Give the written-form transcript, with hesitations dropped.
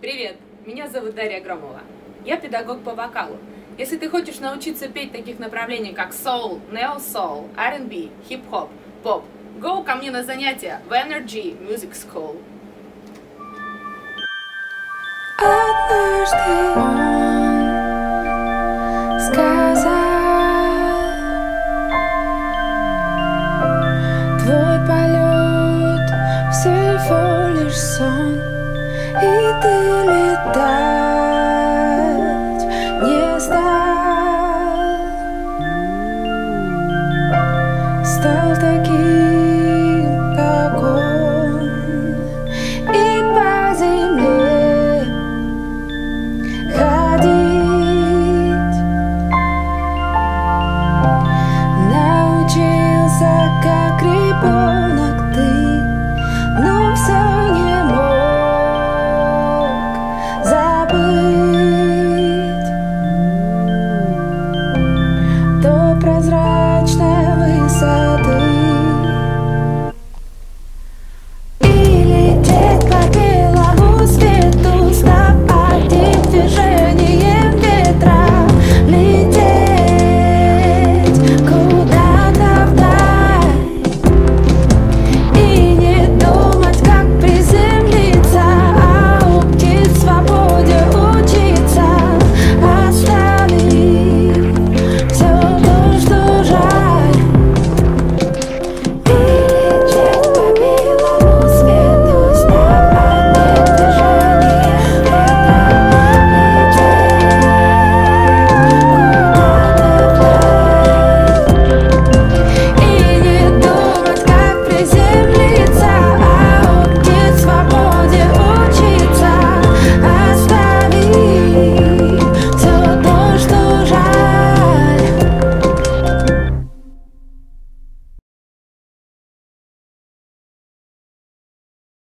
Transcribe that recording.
Привет, меня зовут Дарья Громова. Я педагог по вокалу. Если ты хочешь научиться петь таких направлений, как soul, neo-soul, R&B, хип-хоп, поп, go ко мне на занятия в Energy Music School. Однажды он сказал: твой полет всего лишь сон, и ты